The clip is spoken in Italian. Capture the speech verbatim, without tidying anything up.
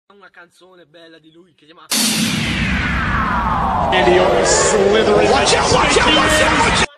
una canzone bella di lui che chiama Watch out, watch out, watch out, watch out!